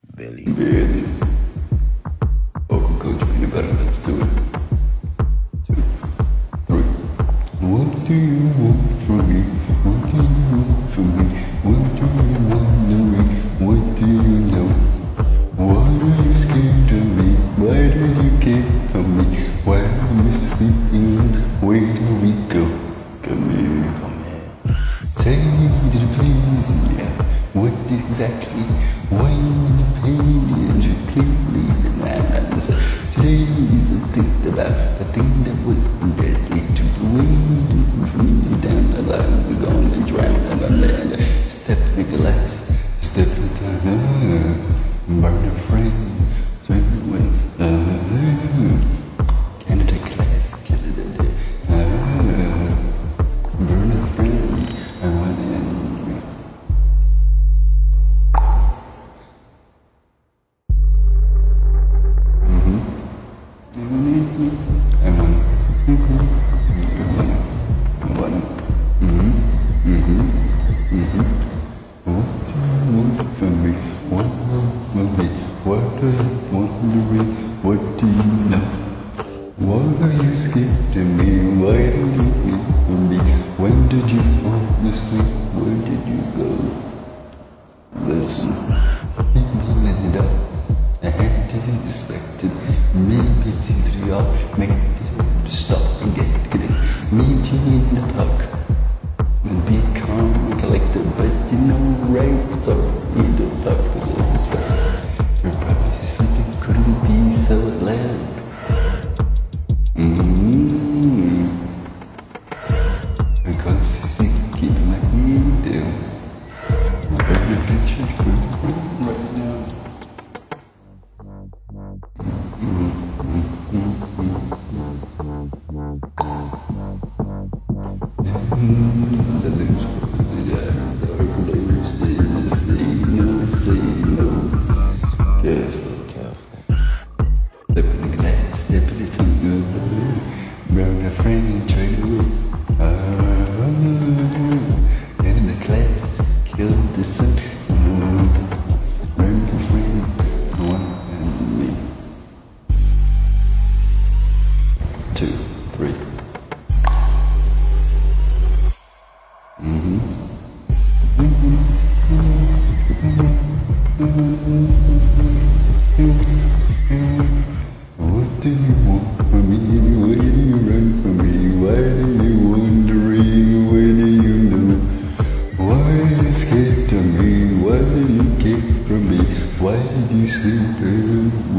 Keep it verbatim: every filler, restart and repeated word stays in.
Billy. Billy. Welcome, Coach Peanut Butter. Let's do it. Two, three. What do you want from me? What do you want from me? What do you want to me? What do you know? Why are you scared of me? Why did you care for me? Why are you sleeping? Where do we go? Come here. Come here. Say did you please? Yeah. What exactly? Why in the page you clearly demand? Today is the thing about the thing that would deadly to the wind from me down the line. We're gonna drown and I'm there. Step in the glass, step in the time, burn a friend, swim with uh, Canada class, Canada, uh, burn a friend, uh, what do you know? Why are you scared of me? Why do you feel for me? When did you fall asleep? Where did you go? Listen, keep me in the dark. I had to be expected. Maybe to the off, make it stop and get it. Meet you in the park. And be calm and collected, but you know, right? So you don't talk with respect. Your promise is something couldn't be so loud. Mm-hmm. Because you keep it like we do. I'm better than church right now. The news was the eyes are closed. They just say no, say no. Careful, careful. Step in the glass, step in the tongue. Brown a friend and trade away. Ah, in the class, killed the sun. Brown a friend, one and me. Two, three. Mm-hmm. Mm-hmm. What do you want from me? Why do you run from me? Why are you wondering? Where do you know? Why are you scared of me? Why do you care from me? Why did you sleep early?